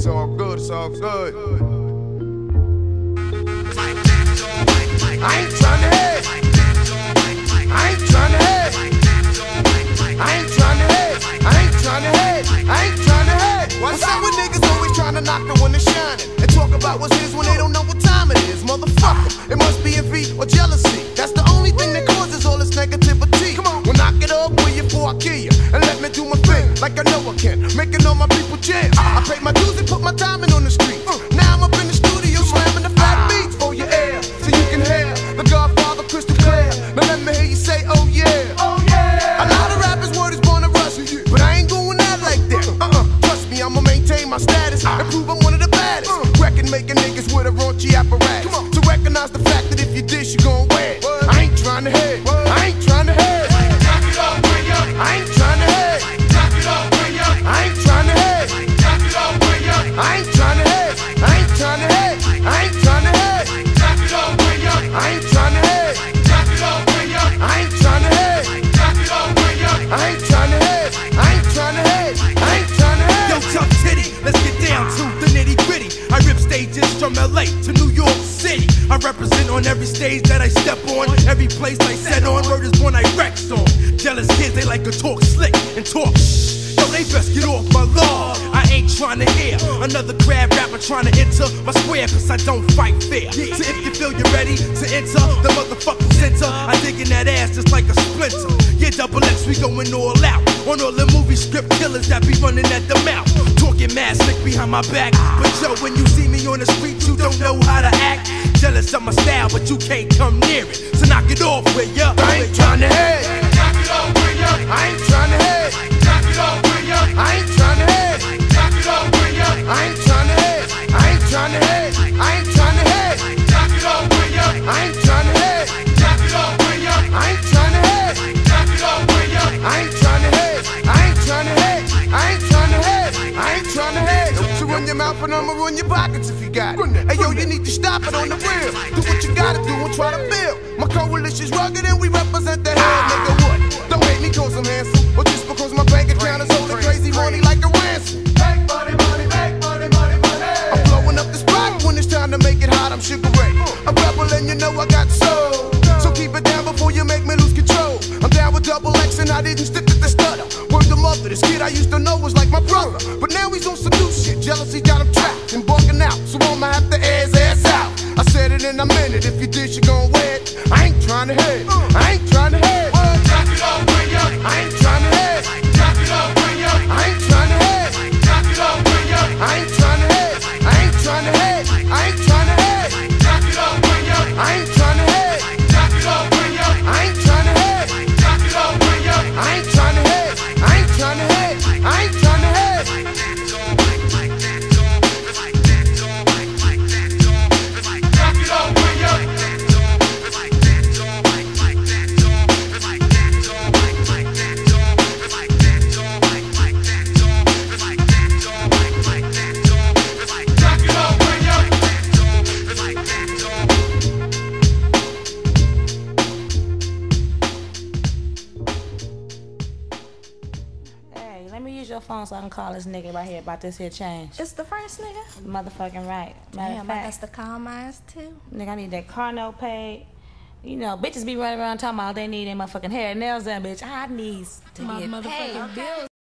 It's all good, it's all good. I ain't tryna hate. I ain't tryna hate. I ain't tryna hate. I ain't tryna hate. I ain't tryna hate. What's up with niggas always tryna knock the one that's shining and talk about what's his when they don't know what time it is? Motherfucker, it must be envy or jealousy. That's the only thing that causes all this negativity. Come on, well knock it off with you before I kill you, and let me do my thing like I know I can, making all my people cheer. I paid my dues and put my time in on the street. Now I'm up in the studio slamming the fat beats for your ear, so you can hear the Godfather crystal clear. Now let me hear you say, oh yeah, oh yeah. A lot of rappers' word is born to rush, but I ain't going out like that. Trust me, I'ma maintain my status and prove I'm one of the baddest. Record making niggas with a raunchy apparatus to recognize the fact that if you dish, you gon' wear it. I ain't tryna hate. I ain't tryna hate. I ain't tryna hate. I ain't tryna hate. I ain't tryna hate. I ain't tryna hate. I ain't tryna hate. I ain't tryna hate. I ain't tryna hate. I ain't tryna hate. I ain't tryna hate. I ain't tryna hate. Yo, Tough Titty, let's get down to the nitty gritty. I rip stages from LA to New York City. I represent on every stage that I step on, every place I set on. Word is born I wreck on. Jealous kids, they like to talk slick and talk shh. Yo, they best get off my lawn. I ain't trying to hear another crab rapper trying to enter my square, cause I don't fight fair. So if you feel you're ready to enter the motherfucking center, I dig in that ass just like a splinter. Yeah, double X, we going all out on all the movie script killers that be running at the mouth, talking mad slick behind my back. But yo, when you see me on the street, you don't know how to act. Jealous of my style, but you can't come near it. So knock it off with ya. I ain't tryna hate. I ain't tryna hate. I ain't tryna hate. I ain't tryna hate. I ain't tryna hate. I ain't tryna hate. I ain't tryna hate. I ain't tryna hate. I ain't tryna hate. I ain't tryna hate. I ain't tryna hate. I ain't tryna hate. So run your mouth and I'ma run your pockets if you got it. Hey yo, you need to stop it on the real. Do what you gotta do and try to build. My coalition's rugged and we represent the head. Nigga, what? Don't hate me cause I'm handsome, or just because my bank account is holding crazy money like a ransom. Make money, money, make money, money, money. I'm blowing up the spot when it's time to make it hot. I'm Sugar Ray, a rebel and you know I got soul. So keep it down before you make me lose control. I'm down with double X and I didn't stick to the stutter. Word the mother, this kid I used to know was like my brother, but now he's on some new shit. Jealousy got him trapped and bugging out, so I'ma have to air his ass out. I said it and I meant it. If you dish, you gon' wear it. I ain't tryna hate. I ain't tryna hate. I ain't tryna hate. I ain't tryna hate. I ain't tryna hate. I ain't tryna hate. I ain't tryna hate. I ain't tryna hate. I ain't tryna hate. I ain't tryna hate. I ain't tryna hate. I ain't tryna hate. Let me use your phone so I can call this nigga right here about this here change. It's the first nigga? Motherfucking right. Matter Damn, of I fact, got to call mine too. nigga, I need that car note paid. You know, bitches be running around talking about they need their motherfucking hair and nails done, bitch. I need to My get motherfucking paid. bills.